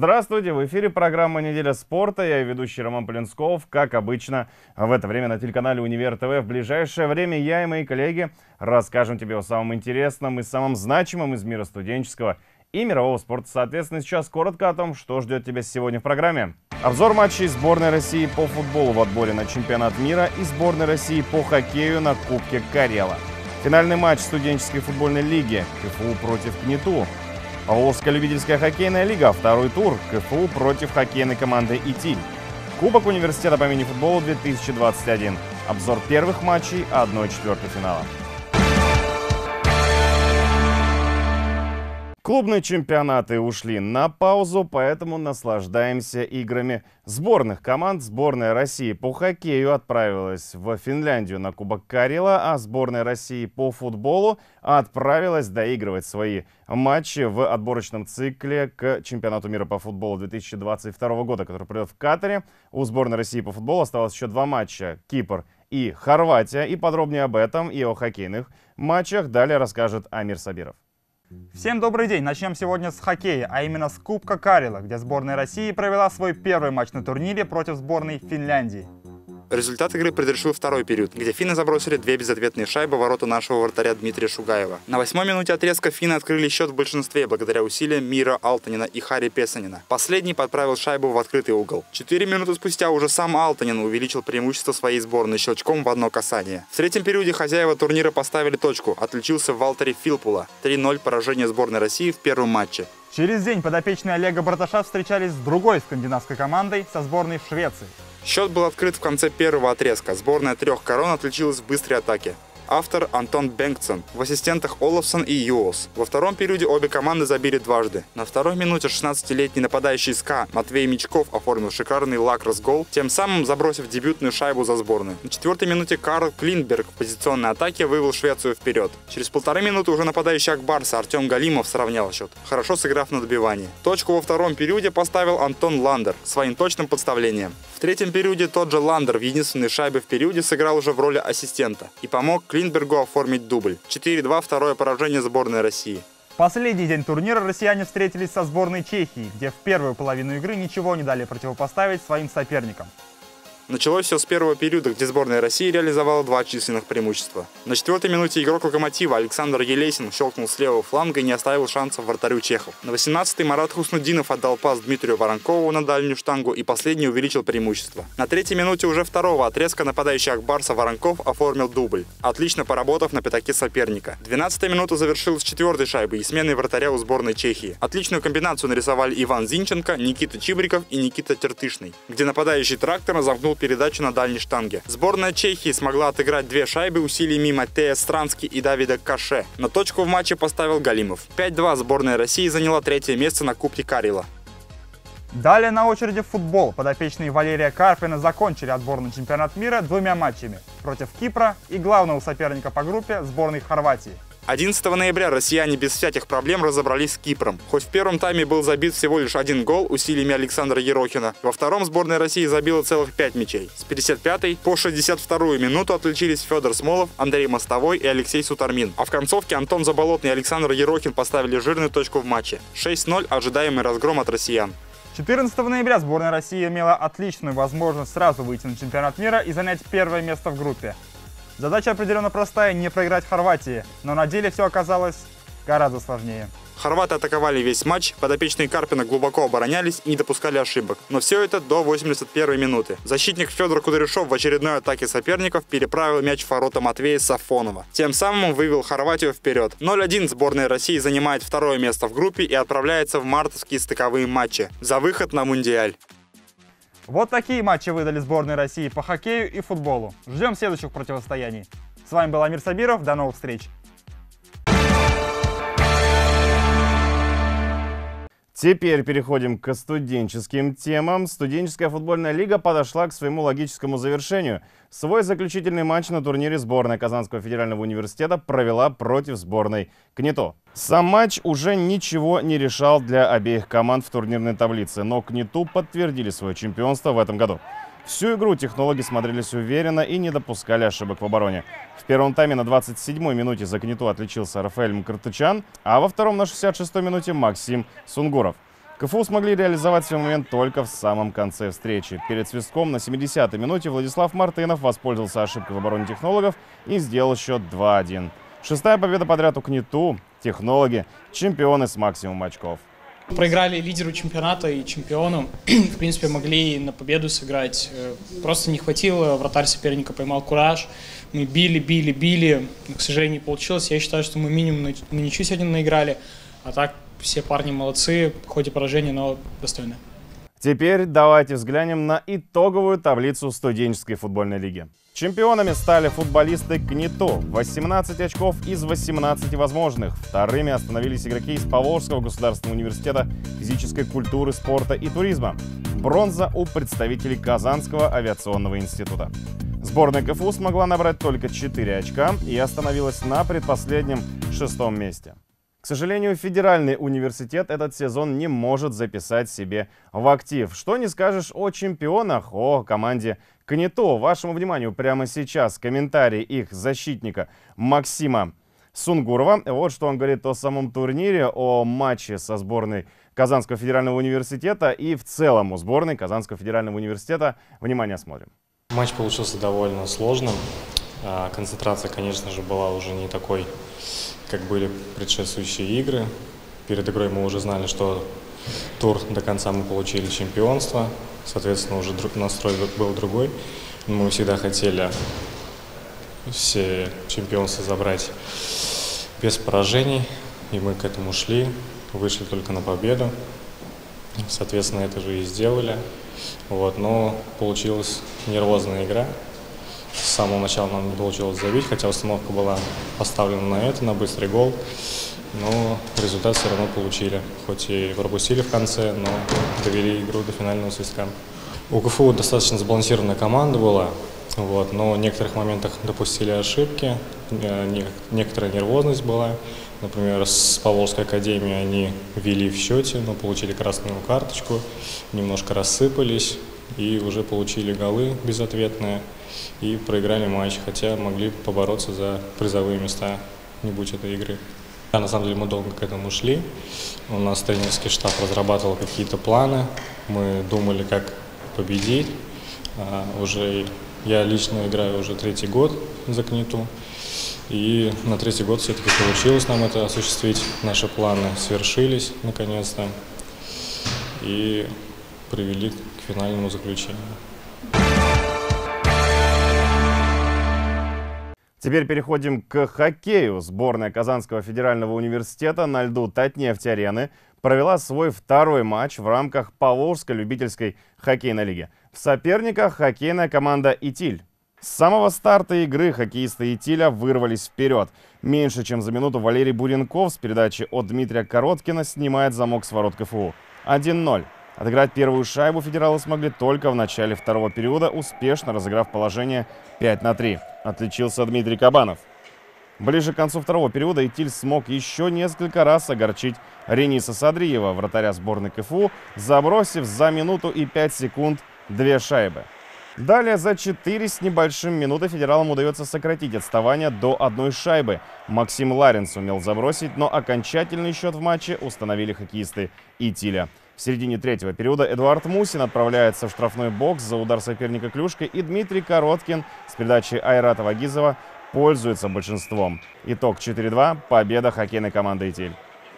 Здравствуйте, в эфире программа «Неделя спорта». Я ведущий Роман Полинсков. Как обычно, в это время на телеканале Универ ТВ. В ближайшее время я и мои коллеги расскажем тебе о самом интересном и самом значимом из мира студенческого и мирового спорта. Соответственно, сейчас коротко о том, что ждет тебя сегодня в программе. Обзор матчей сборной России по футболу в отборе на чемпионат мира и сборной России по хоккею на Кубке Карела. Финальный матч студенческой футбольной лиги КФУ против КНИТУ. Волжская любительская хоккейная лига, второй тур, КФУ против хоккейной команды ИТИЛЬ. Кубок университета по мини-футболу 2021. Обзор первых матчей 1/4 финала. Клубные чемпионаты ушли на паузу, поэтому наслаждаемся играми сборных команд. Сборная России по хоккею отправилась в Финляндию на Кубок Карела, а сборная России по футболу отправилась доигрывать свои матчи в отборочном цикле к чемпионату мира по футболу 2022 года, который пройдет в Катаре. У сборной России по футболу осталось еще два матча — Кипр и Хорватия. И подробнее об этом и о хоккейных матчах далее расскажет Амир Сабиров. Всем добрый день! Начнем сегодня с хоккея, а именно с Кубка Карела, где сборная России провела свой первый матч на турнире против сборной Финляндии. Результат игры предрешил второй период, где финны забросили две безответные шайбы в ворота нашего вратаря Дмитрия Шугаева. На 8-й минуте отрезка финны открыли счет в большинстве благодаря усилиям Мира Алтанина и Хари Песанина. Последний подправил шайбу в открытый угол. 4 минуты спустя уже сам Алтанин увеличил преимущество своей сборной щелчком в одно касание. В третьем периоде хозяева турнира поставили точку. Отличился Валтери Филпула. 3-0 поражение сборной России в первом матче. Через день подопечные Олега Браташа встречались с другой скандинавской командой, со сборной Швеции. Счет был открыт в конце первого отрезка. Сборная трех корон отличилась в быстрой атаке. Автор Антон Бенгтсон, в ассистентах Олафсон и Юолс. Во втором периоде обе команды забили дважды. На второй минуте 16-летний нападающий СКА Матвей Мечков оформил шикарный лакрос-гол, тем самым забросив дебютную шайбу за сборную. На 4-й минуте Карл Клинберг в позиционной атаке вывел Швецию вперед. Через 1,5 минуты уже нападающий Акбарса Артем Галимов сравнял счет, хорошо сыграв на добивании. Точку во втором периоде поставил Антон Ландер своим точным подставлением. В третьем периоде тот же Ландер в единственной шайбе в периоде сыграл уже в роли ассистента и помог Клинбергу оформить дубль. 4-2 второе поражение сборной России. В последний день турнира россияне встретились со сборной Чехии, где в первую половину игры ничего не дали противопоставить своим соперникам. Началось все с первого периода, где сборная России реализовала два численных преимущества. На 4-й минуте игрок «Локомотива» Александр Елесин щелкнул с левого фланга и не оставил шансов вратарю чехов. На 18-й Марат Хуснудинов отдал пас Дмитрию Воронкову на дальнюю штангу, и последний увеличил преимущество. На 3-й минуте уже второго отрезка нападающий Акбарса Воронков оформил дубль, отлично поработав на пятаке соперника. 12-я минута завершилась с 4-й шайбой и сменой вратаря у сборной Чехии. Отличную комбинацию нарисовали Иван Зинченко, Никита Чибриков и Никита Тертышный, где нападающий трактора замкнул передачу на дальней штанге. Сборная Чехии смогла отыграть две шайбы усилиями Матея Странски и Давида Каше, но точку в матче поставил Галимов. 5-2 сборная России заняла 3-е место на Кубке Карела. Далее на очереди футбол. Подопечные Валерия Карпина закончили отборный чемпионат мира двумя матчами против Кипра и главного соперника по группе сборной Хорватии. 11 ноября россияне без всяких проблем разобрались с Кипром. Хоть в первом тайме был забит всего лишь один гол усилиями Александра Ерохина, во втором сборная России забила целых 5 мячей. С 55-й по 62-ю минуту отличились Федор Смолов, Андрей Мостовой и Алексей Сутармин. А в концовке Антон Заболотный и Александр Ерохин поставили жирную точку в матче. 6-0 ожидаемый разгром от россиян. 14 ноября сборная России имела отличную возможность сразу выйти на чемпионат мира и занять первое место в группе. Задача определенно простая — не проиграть Хорватии, но на деле все оказалось гораздо сложнее. Хорваты атаковали весь матч, подопечные Карпина глубоко оборонялись и не допускали ошибок. Но все это до 81-й минуты. Защитник Федор Кудряшов в очередной атаке соперников переправил мяч в ворота Матвея Сафонова. Тем самым вывел Хорватию вперед. 0-1 сборная России занимает второе место в группе и отправляется в мартовские стыковые матчи за выход на Мундиаль. Вот такие матчи выдали сборной России по хоккею и футболу. Ждем следующих противостояний. С вами был Амир Сабиров. До новых встреч. Теперь переходим к студенческим темам. Студенческая футбольная лига подошла к своему логическому завершению. Свой заключительный матч на турнире сборная Казанского федерального университета провела против сборной КНИТУ. Сам матч уже ничего не решал для обеих команд в турнирной таблице, но КНИТУ подтвердили свое чемпионство в этом году. Всю игру технологи смотрелись уверенно и не допускали ошибок в обороне. В первом тайме на 27-й минуте за КНИТУ отличился Рафаэль Мкртычан, а во втором на 66-й минуте Максим Сунгуров. КФУ смогли реализовать свой момент только в самом конце встречи. Перед свистком на 70-й минуте Владислав Мартынов воспользовался ошибкой в обороне технологов и сделал счет 2-1. Шестая победа подряд у КНИТУ. Технологи – чемпионы с максимумом очков. Проиграли лидеру чемпионата и чемпиону. В принципе, могли на победу сыграть. Просто не хватило. Вратарь соперника поймал кураж. Мы били. Но, к сожалению, не получилось. Я считаю, что мы минимум на ничью сегодня наиграли. А так все парни молодцы. Хоть и поражение, но достойны. Теперь давайте взглянем на итоговую таблицу студенческой футбольной лиги. Чемпионами стали футболисты КНИТУ. 18 очков из 18 возможных. Вторыми остановились игроки из Поволжского государственного университета физической культуры, спорта и туризма. Бронза у представителей Казанского авиационного института. Сборная КФУ смогла набрать только 4 очка и остановилась на предпоследнем 6-м месте. К сожалению, федеральный университет этот сезон не может записать себе в актив. Что не скажешь о чемпионах, о команде КНИТУ. Вашему вниманию прямо сейчас комментарий их защитника Максима Сунгурова. Вот что он говорит о самом турнире, о матче со сборной Казанского федерального университета и в целом о сборной Казанского федерального университета. Внимание, смотрим. Матч получился довольно сложным. Концентрация, конечно же, была уже не такой, как были предшествующие игры. Перед игрой мы уже знали, что тур до конца мы получили чемпионство. Соответственно, уже настрой был другой. Мы всегда хотели все чемпионства забрать без поражений. И мы к этому шли. Вышли только на победу. Соответственно, это же и сделали. Но получилась нервозная игра. С самого начала нам не получилось забить, хотя установка была поставлена на это, на быстрый гол. Но результат все равно получили. Хоть и пропустили в конце, но довели игру до финального свистка. У КФУ достаточно сбалансированная команда была, но в некоторых моментах допустили ошибки, некоторая нервозность была. Например, с Поволжской академией они вели в счете, но получили красную карточку, немножко рассыпались и уже получили голы безответные. И проиграли матч, хотя могли побороться за призовые места, не будь этой игры. На самом деле мы долго к этому шли. У нас тренерский штаб разрабатывал какие-то планы. Мы думали, как победить. Я лично играю уже 3-й год за КНИТУ. И на 3-й год все-таки получилось нам это осуществить. Наши планы свершились наконец-то и привели к финальному заключению. Теперь переходим к хоккею. Сборная Казанского федерального университета на льду Татнефть-арены провела свой второй матч в рамках Поволжской любительской хоккейной лиги. В соперниках хоккейная команда «Итиль». С самого старта игры хоккеисты «Итиля» вырвались вперед. Меньше чем за минуту Валерий Буренков с передачи от Дмитрия Короткина снимает замок с ворот КФУ. 1-0. Отыграть первую шайбу федералы смогли только в начале второго периода, успешно разыграв положение 5-3. Отличился Дмитрий Кабанов. Ближе к концу второго периода «Итиль» смог еще несколько раз огорчить Рениса Садриева, вратаря сборной КФУ, забросив за минуту и 5 секунд 2 шайбы. Далее за 4 с небольшим минуты федералам удается сократить отставание до 1 шайбы. Максим Ларин сумел забросить, но окончательный счет в матче установили хоккеисты «Итиля». В середине третьего периода Эдуард Мусин отправляется в штрафной бокс за удар соперника клюшкой, и Дмитрий Короткин с передачи Айрата Вагизова пользуется большинством. Итог 4-2. Победа хоккейной команды «Итиль».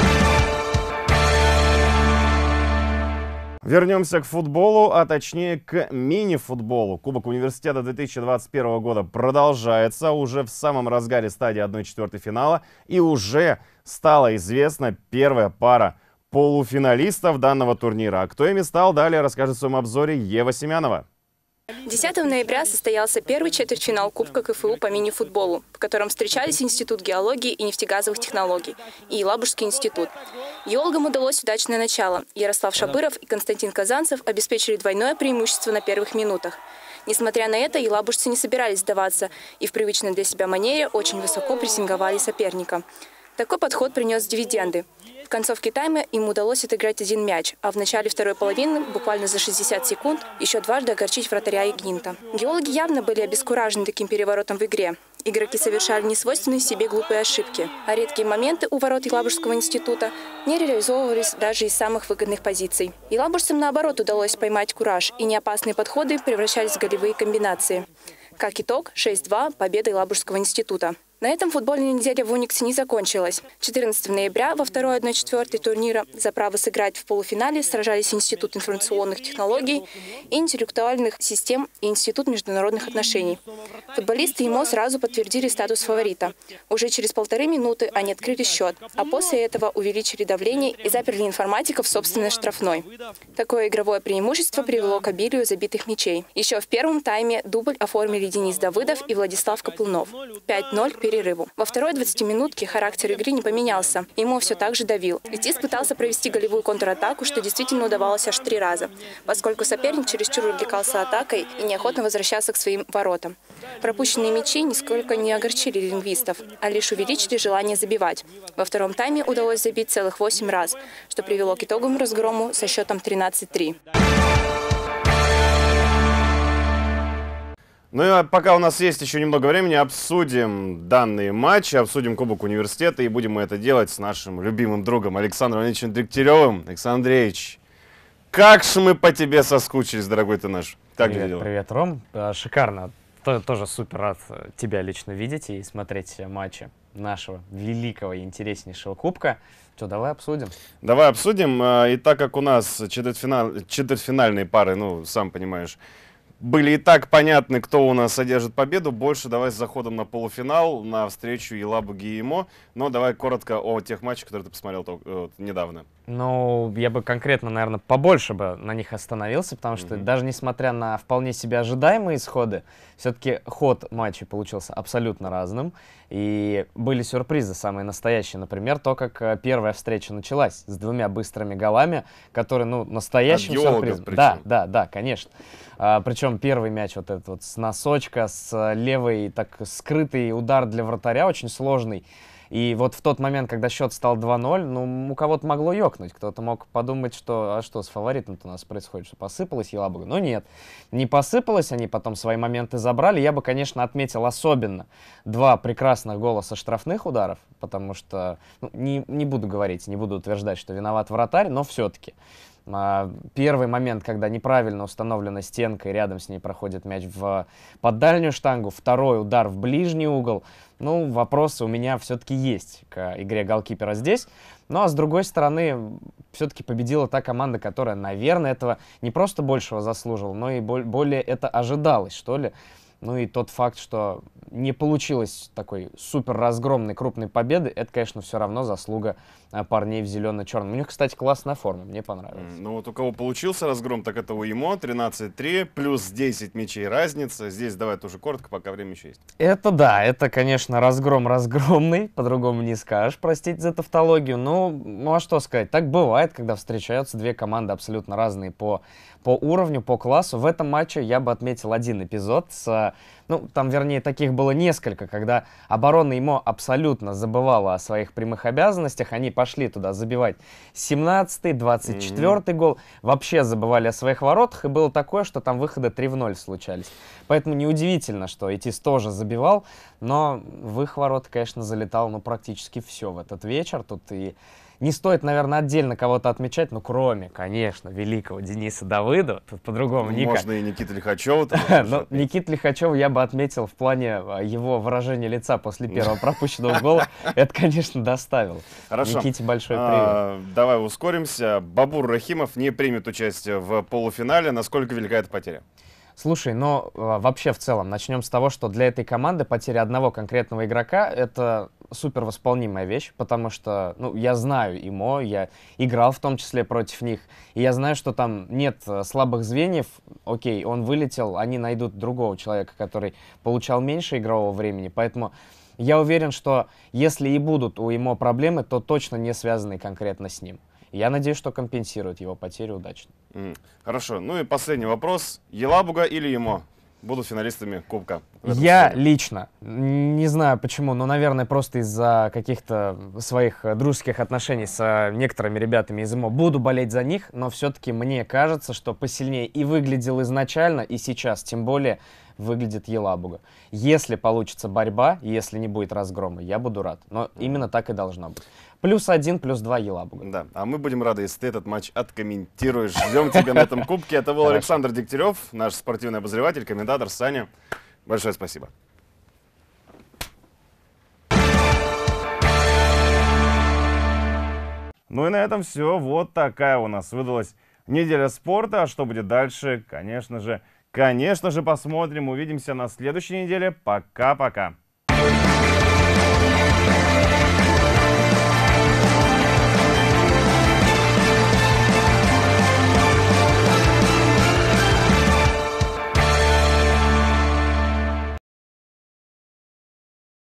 Вернемся к футболу, а точнее к мини-футболу. Кубок университета 2021 года продолжается уже в самом разгаре стадии 1/4 финала. И уже стала известна первая пара полуфиналистов данного турнира. А кто ими стал, далее расскажет в своем обзоре Ева Семянова. 10 ноября состоялся первый четвертьфинал Кубка КФУ по мини-футболу, в котором встречались Институт геологии и нефтегазовых технологий и Елабужский институт. Геологам удалось удачное начало. Ярослав Шабыров и Константин Казанцев обеспечили двойное преимущество на первых минутах. Несмотря на это, елабужцы не собирались сдаваться и в привычной для себя манере очень высоко прессинговали соперника. Такой подход принес дивиденды. В концовке тайма им удалось отыграть 1 мяч, а в начале второй половины, буквально за 60 секунд, еще дважды огорчить вратаря Игнинта. Геологи явно были обескуражены таким переворотом в игре. Игроки совершали несвойственные себе глупые ошибки, а редкие моменты у ворот Елабужского института не реализовывались даже из самых выгодных позиций. Елабужцам, наоборот, удалось поймать кураж, и неопасные подходы превращались в голевые комбинации. Как итог, 6-2 – победа Елабужского института. На этом футбольная неделя в Униксе не закончилась. 14 ноября во второй 1/4 турнира за право сыграть в полуфинале сражались Институт информационных технологий и интеллектуальных систем и Институт международных отношений. Футболисты ИМО сразу подтвердили статус фаворита. Уже через 1,5 минуты они открыли счет, а после этого увеличили давление и заперли информатиков в собственной штрафной. Такое игровое преимущество привело к обилию забитых мячей. Еще в первом тайме дубль оформили Денис Давыдов и Владислав Каплунов. 5-0 к перерыву. Во второй 20-минутке характер игры не поменялся. ИМО все так же давил. Летис пытался провести голевую контратаку, что действительно удавалось аж 3 раза, поскольку соперник чересчур увлекался атакой и неохотно возвращался к своим воротам. Пропущенные мячи нисколько не огорчили лингвистов, а лишь увеличили желание забивать. Во втором тайме удалось забить целых 8 раз, что привело к итоговому разгрому со счетом 13-3. Ну и пока у нас есть еще немного времени, обсудим данные матчи, обсудим Кубок университета, и будем мы это делать с нашим любимым другом Александром Ильичем Дегтяревым. Александр Андреевич, как же мы по тебе соскучились, дорогой ты наш. Как Привет, дела? привет, Ром. Шикарно. Тоже супер рад тебя лично видеть и смотреть матчи нашего великого и интереснейшего кубка. Что, давай обсудим. Давай обсудим. И так как у нас четвертьфинальные пары, ну, сам понимаешь, были и так понятны, кто у нас одержит победу. Больше давай с заходом на полуфинал, на встречу Елабуги и ИМО. Но давай коротко о тех матчах, которые ты посмотрел недавно. Ну, я бы конкретно, наверное, побольше бы на них остановился, потому что даже несмотря на вполне себе ожидаемые исходы, все-таки ход матча получился абсолютно разным. И были сюрпризы самые настоящие. Например, то, как первая встреча началась с 2 быстрыми голами, которые, ну, настоящим сюрпризом. Да, конечно. Причем первый мяч вот этот вот с носочка, с левой, так скрытый удар для вратаря, очень сложный. И вот в тот момент, когда счет стал 2-0, ну, у кого-то могло ёкнуть. Кто-то мог подумать, что, а что с фаворитом-то у нас происходит, что посыпалась Елабуга. Но нет, не посыпалась, они потом свои моменты забрали. Я бы, конечно, отметил особенно 2 прекрасных гола со штрафных ударов, потому что, ну, не буду говорить, не буду утверждать, что виноват вратарь, но все-таки. Первый момент, когда неправильно установлена стенка, и рядом с ней проходит мяч под дальнюю штангу. Второй удар в ближний угол. Ну, вопросы у меня все-таки есть к игре голкипера здесь. Ну, а с другой стороны, все-таки победила та команда, которая, наверное, этого не просто большего заслуживала, но и более это ожидалось, что ли. Ну и тот факт, что не получилось такой супер разгромной крупной победы, это, конечно, все равно заслуга парней в зелено-черном. У них, кстати, классная форма, мне понравилось. Ну вот у кого получился разгром, так это у ИМО, 13-3, плюс 10 мячей разница. Здесь давай тоже коротко, пока время еще есть. Это да, это, конечно, разгром разгромный, по-другому не скажешь, простите за тавтологию. Ну, а что сказать, так бывает, когда встречаются 2 команды абсолютно разные по уровню, по классу. В этом матче я бы отметил один эпизод ну, там, вернее, таких было несколько, когда оборона ИМО абсолютно забывала о своих прямых обязанностях, они пошли туда забивать 17-й, 24-й гол, вообще забывали о своих воротах, и было такое, что там выходы 3-0 случались. Поэтому неудивительно, что Этис тоже забивал, но в их ворота, конечно, залетало, ну, практически все в этот вечер. Тут и не стоит, наверное, отдельно кого-то отмечать, но кроме, конечно, великого Дениса Давыдова, тут по-другому никак. Можно и Никита Лихачева. Но Никиту Лихачева я бы отметил в плане его выражения лица после первого пропущенного гола. Это, конечно, доставило. Хорошо. Никите большой привет. Давай ускоримся. Бабур Рахимов не примет участие в полуфинале. Насколько велика эта потеря? Слушай, но вообще в целом начнем с того, что для этой команды потеря одного конкретного игрока — это супер восполнимая вещь, потому что, ну, я знаю ИМО, я играл в том числе против них, и я знаю, что там нет слабых звеньев. Окей, он вылетел, они найдут другого человека, который получал меньше игрового времени, поэтому я уверен, что если и будут у ИМО проблемы, то точно не связанные конкретно с ним. Я надеюсь, что компенсирует его потерю удачно. Хорошо. Ну и последний вопрос. Елабуга или ИМО? будут финалистами Кубка. в этом Я сезоне? лично, не знаю почему, но, наверное, просто из-за каких-то своих дружеских отношений с некоторыми ребятами из ИМО буду болеть за них, но все-таки мне кажется, что посильнее и выглядел изначально, и сейчас, тем более, выглядит Елабуга. Если получится борьба, если не будет разгрома, я буду рад. Но именно так и должно быть. +1, +2 Елабуга. Да, а мы будем рады, если ты этот матч откомментируешь. Ждем тебя на этом кубке. Это был Хорошо. Александр Дегтярев, наш спортивный обозреватель, комментатор. Саня, большое спасибо. Ну и на этом все. Вот такая у нас выдалась неделя спорта. А что будет дальше? Конечно же, посмотрим. Увидимся на следующей неделе. Пока-пока.